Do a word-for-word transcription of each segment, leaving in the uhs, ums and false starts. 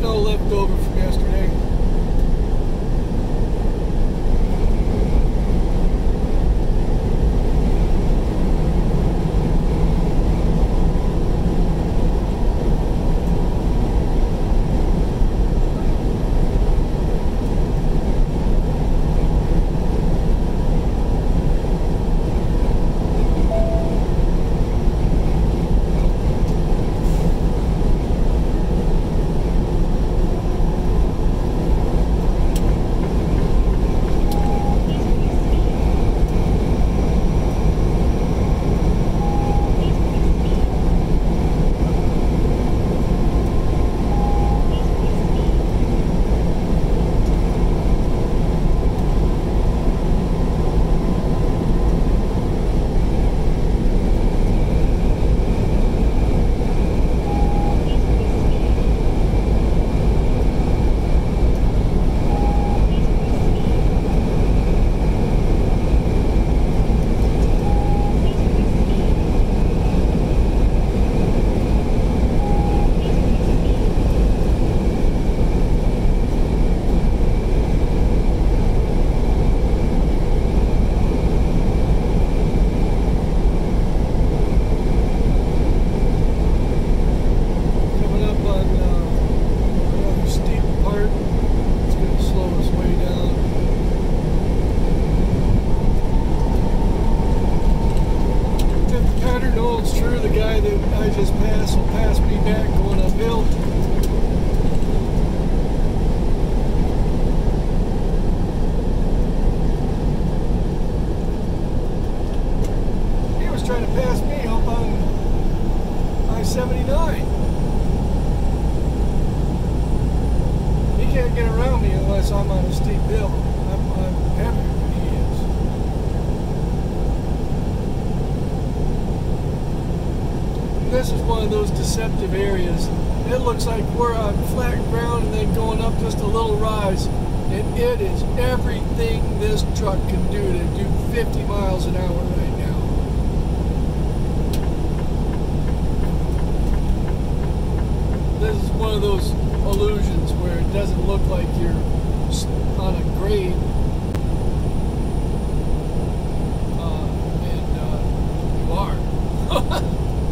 snow left over from yesterday. This is one of those deceptive areas. It looks like we're on flat ground and then going up just a little rise. And it is everything this truck can do to do fifty miles an hour right now. This is one of those illusions where it doesn't look like you're on a grade. Uh, and uh, you are.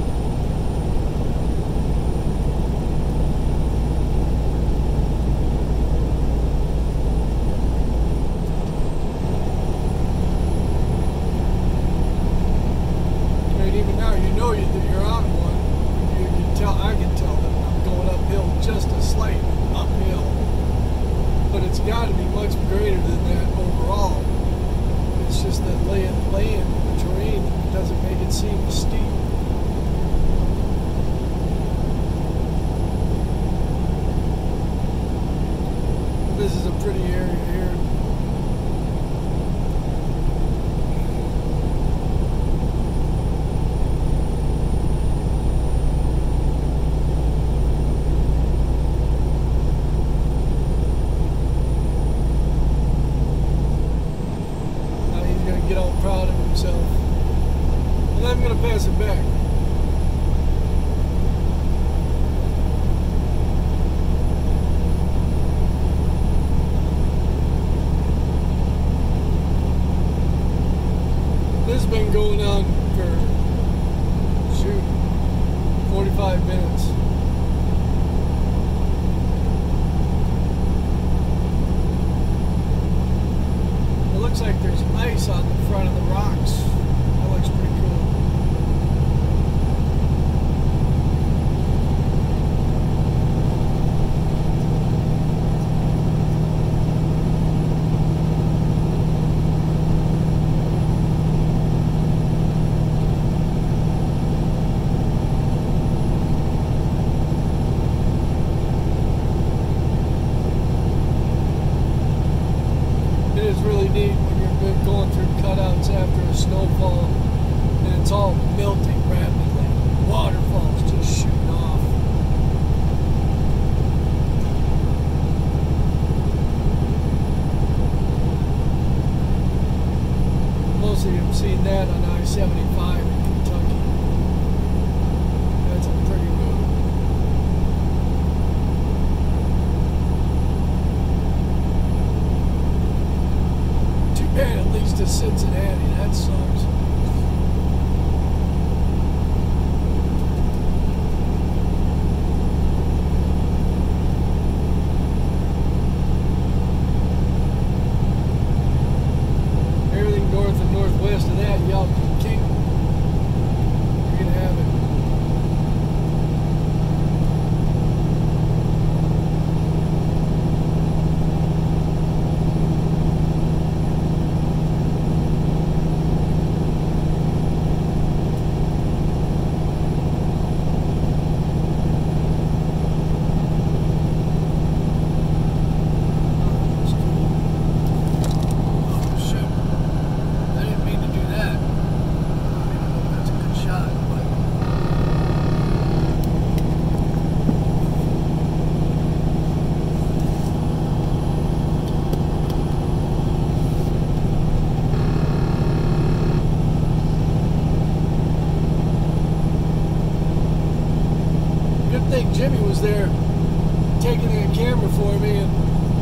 This is a pretty area here. Now he's going to get all proud of himself. And I'm going to pass it back. think Jimmy was there taking the camera for me and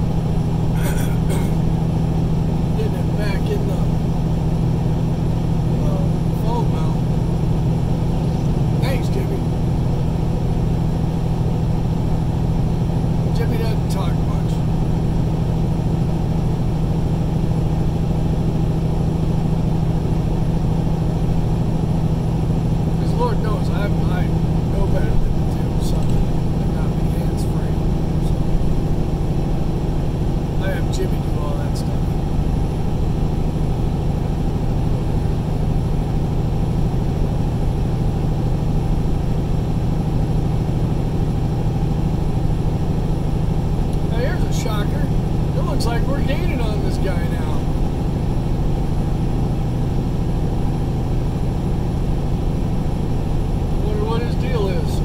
getting it back in the uh, phone mount. Thanks, Jimmy. Jimmy doesn't talk much. Because Lord knows I, I know better than to do something and not be hands-free. So I have Jimmy do all that stuff. Now here's a shocker. It looks like we're gaining on this guy now. I wonder what his deal is.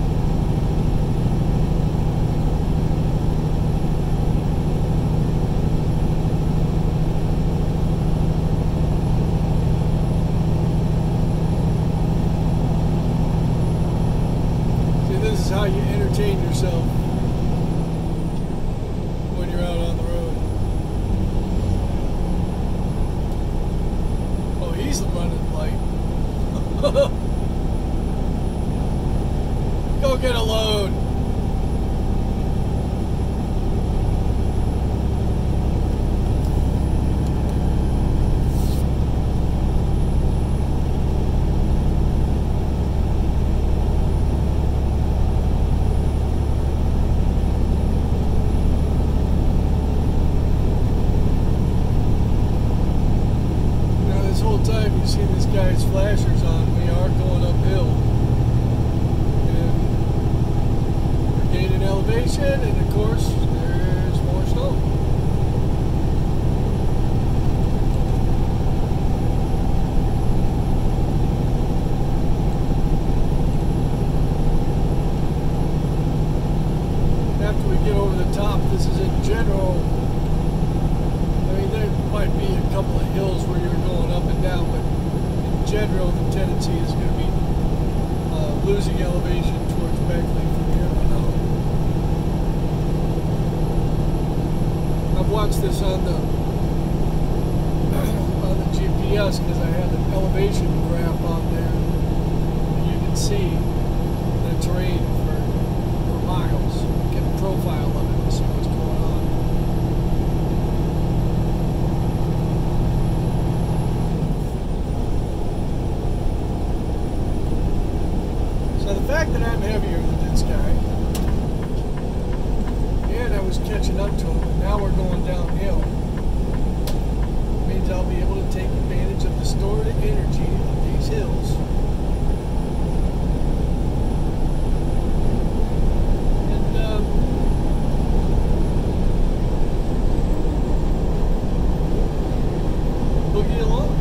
See, this is how you entertain yourself when you're out on the road. Oh, he's the running light. Go get a load. Now this whole time you see this guy's flashers on, we are going uphill. And we're gaining elevation, and of course there's more snow. After we get over the top, this is in general. I mean, there might be a couple of hills where you're going up and down, but in general, the tendency is going to be uh, losing elevation towards Beckley from here on out. I've watched this on the on the G P S because I had an elevation graph on there, and you can see the terrain for for miles. Get a profile of it and see what's going on. So the fact that I'm heavier than this guy, and I was catching up to him, and now we're going downhill, means I'll be able to take advantage of the stored energy of these hills. And um, boogie along.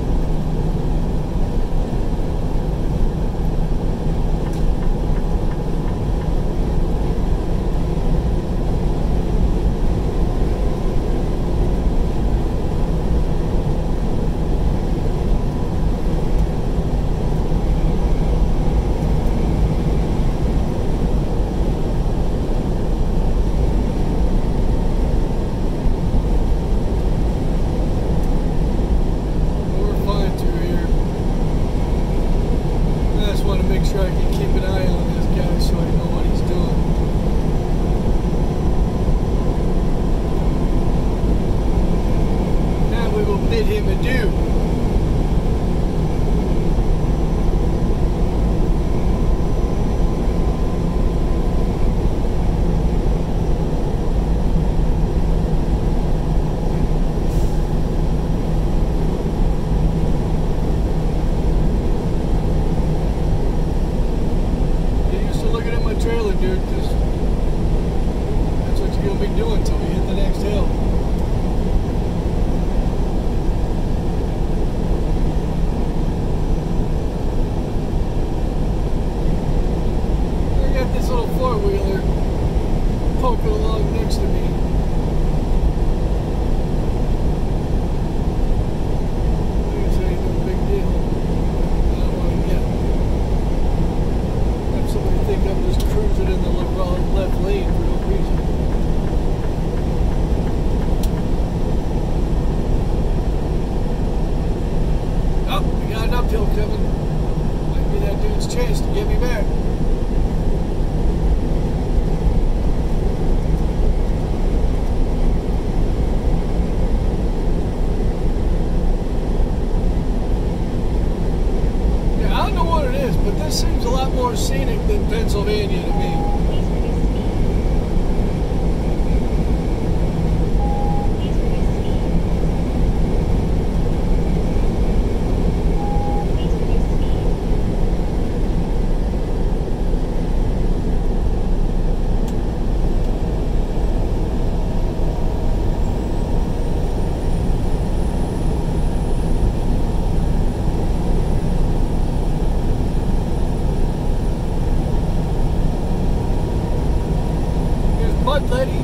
We're fine through here. I just want to make sure I can keep an eye on this guy so I know what he's doing. And we will bid him adieu. Get used to looking at my trailer, dude, because that's what you're going to be doing until we hit the next hill. I got this little four-wheeler poking along next to me. I guess it ain't no big deal. I don't want to get have somebody think I'm just cruising in the Mudletty.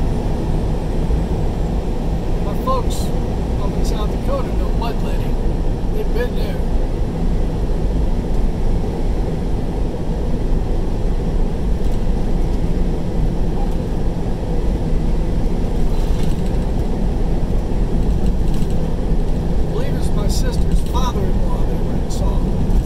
My folks up in South Dakota know Mudletty. They've been there. I believe it's my sister's father-in-law they went and saw.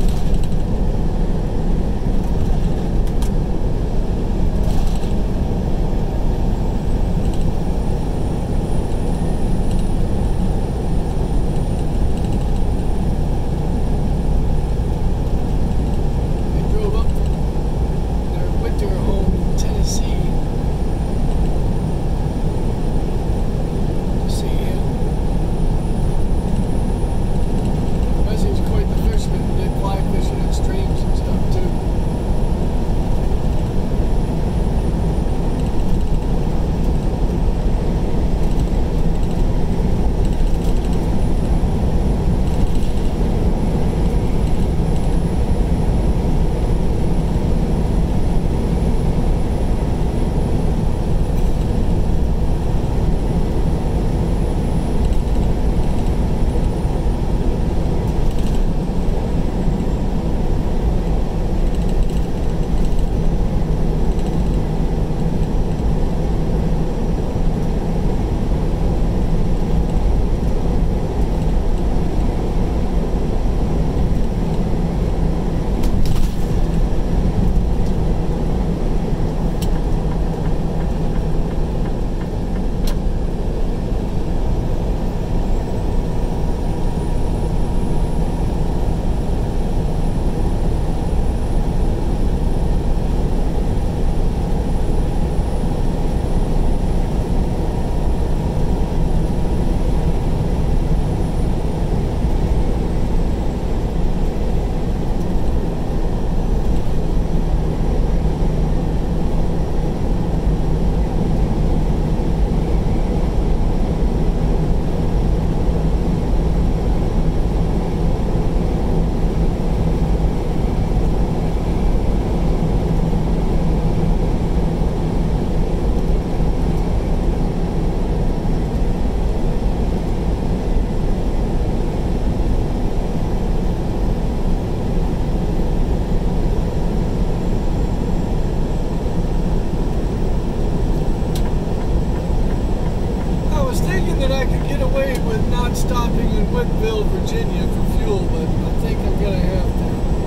Stopping in Woodville, Virginia for fuel, but I think I'm going to have to.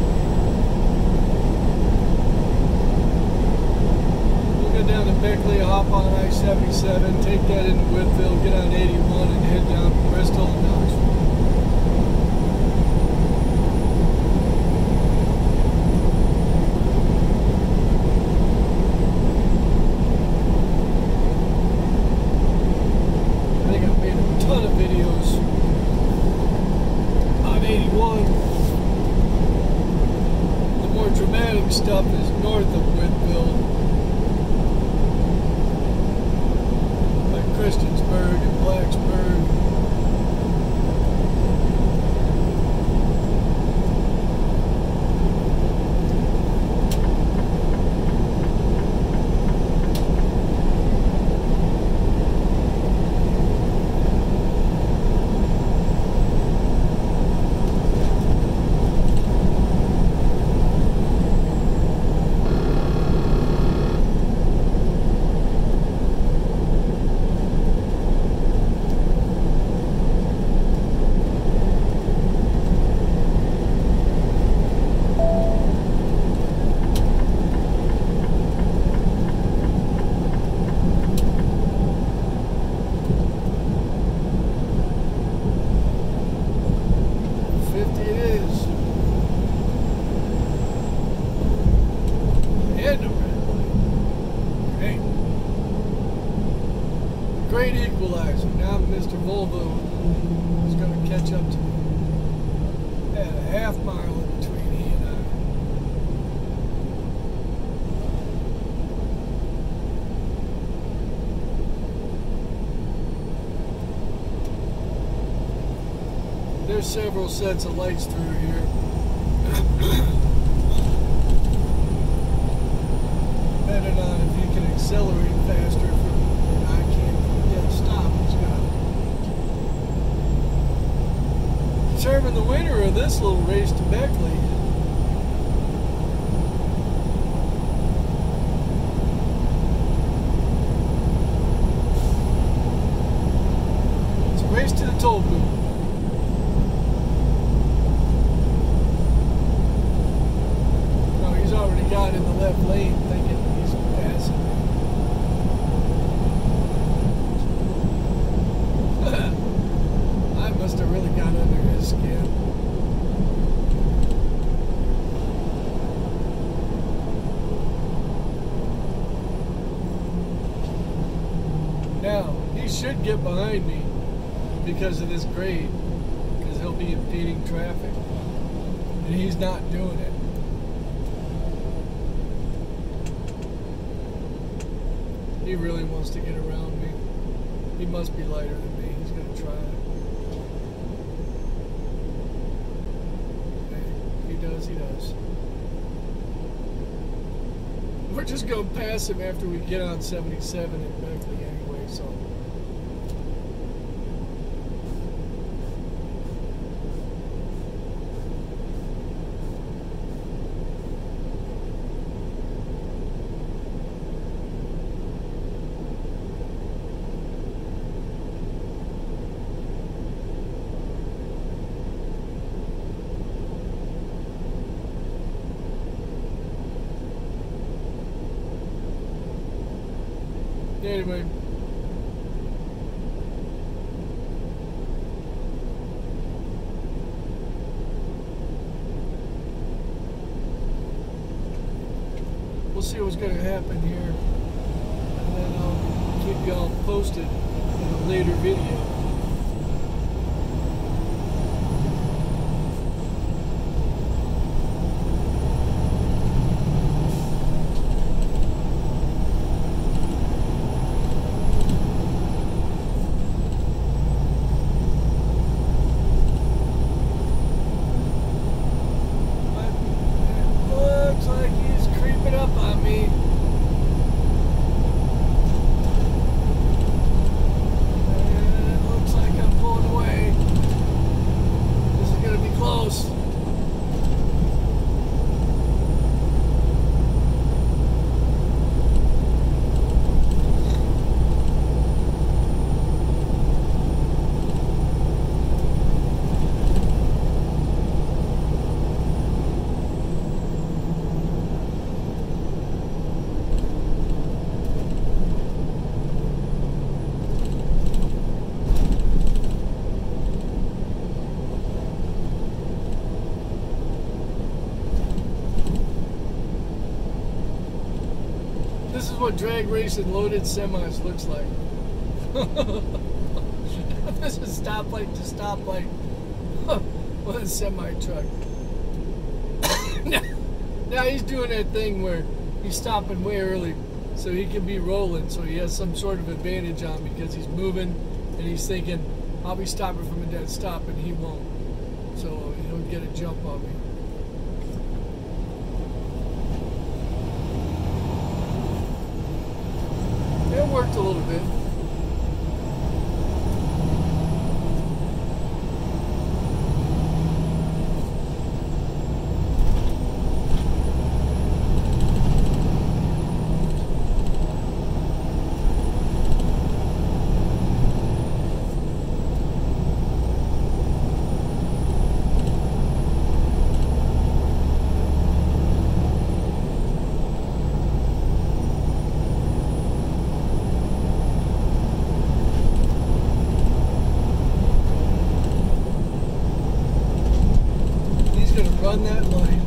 We'll go down to Beckley, hop on I seventy-seven, take that into Woodville, get on eighty-one, and head down to Bristol and Knoxville. Stuff is north of Woodville, like Christiansburg and Blacksburg. Great equalizer. Now Mister Volvo is going to catch up to me. Yeah, a half mile in between he and I. There's several sets of lights through here. Depending on if you can accelerate faster from than I can from a dead stop. He's got to determine the winner of this little race to Beckley. It's a race to the toll booth. Got in the left lane thinking he's passing me. I must have really got under his skin. Now, he should get behind me because of this grade, because he'll be impeding traffic, and he's not doing it. He really wants to get around me. He must be lighter than me. He's going to try it. Okay. If he does, he does. We're just going to pass him after we get on seventy-seven in Beckley anyway, so. Anyway, we'll see what's going to happen here, and then I'll keep y'all posted in a later video. This is what drag racing loaded semis looks like. This is stoplight to stoplight with a semi truck. now, now he's doing that thing where he's stopping way early so he can be rolling, so he has some sort of advantage on because he's moving and he's thinking, I'll be stopping from a dead stop, and he won't. So he'll get a jump on me. It worked a little bit. Run that line.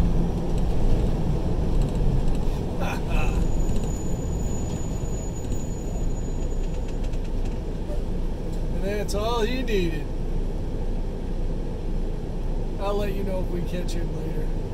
And that's all he needed. I'll let you know if we catch him later.